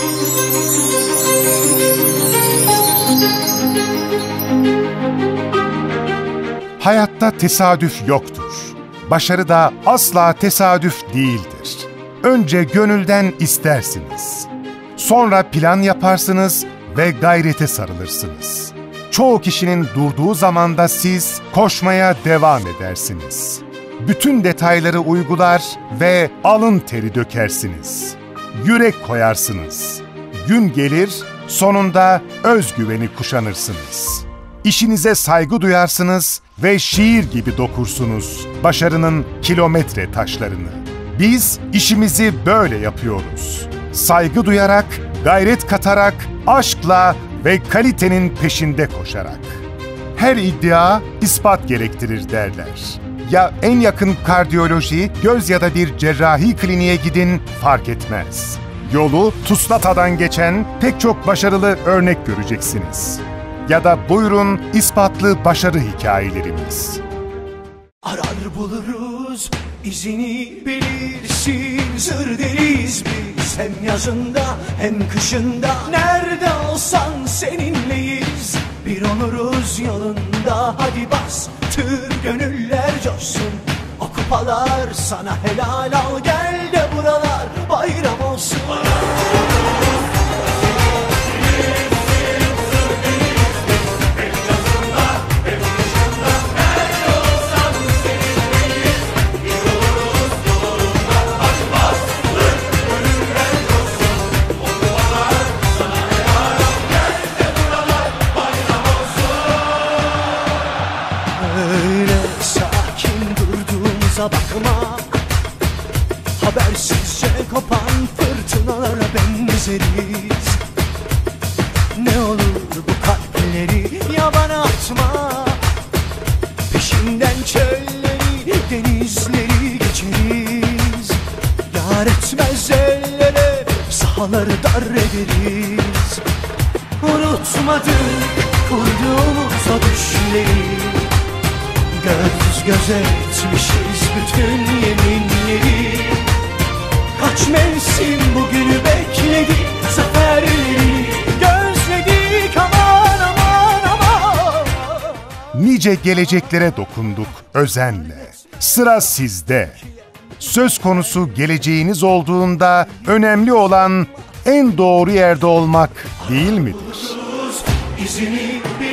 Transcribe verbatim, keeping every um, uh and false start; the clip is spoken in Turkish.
Hayatta tesadüf yoktur. Başarı da asla tesadüf değildir. Önce gönülden istersiniz. Sonra plan yaparsınız ve gayrete sarılırsınız. Çoğu kişinin durduğu zamanda siz koşmaya devam edersiniz. Bütün detayları uygular ve alın teri dökersiniz. Yürek koyarsınız. Gün gelir, sonunda özgüveni kuşanırsınız. İşinize saygı duyarsınız ve şiir gibi dokursunuz başarının kilometre taşlarını. Biz işimizi böyle yapıyoruz. Saygı duyarak, gayret katarak, aşkla ve kalitenin peşinde koşarak. Her iddia ispat gerektirir derler. Ya en yakın kardiyoloji, göz ya da bir cerrahi kliniğe gidin fark etmez. Yolu Tuzlata'dan geçen pek çok başarılı örnek göreceksiniz. Ya da buyurun ispatlı başarı hikayelerimiz. Arar buluruz, izini belirsin, zır deriz biz. Hem yazında hem kışında, nerede olsan seninleyiz. Bir oluruz yolunda, hadi bas, tır gönüller coşsun. O kupalar sana helal, al gel de buralar bayram olsun. Bakma, habersizce kopan fırtınalara benzeriz. Ne olur bu kalpleri yabana atma, peşinden çölleri, denizleri geçeriz. Yar etmez ellere, sahaları dar ederiz. Unutmadık kurduğumuz o düşleri, göz göze etmişiz bütün yeminleri. Kaç mevsim bugünü bekledik, zaferleri gözledik, aman aman aman. Nice geleceklere dokunduk özenle. Sıra sizde. Söz konusu geleceğiniz olduğunda önemli olan en doğru yerde olmak değil midir? İzini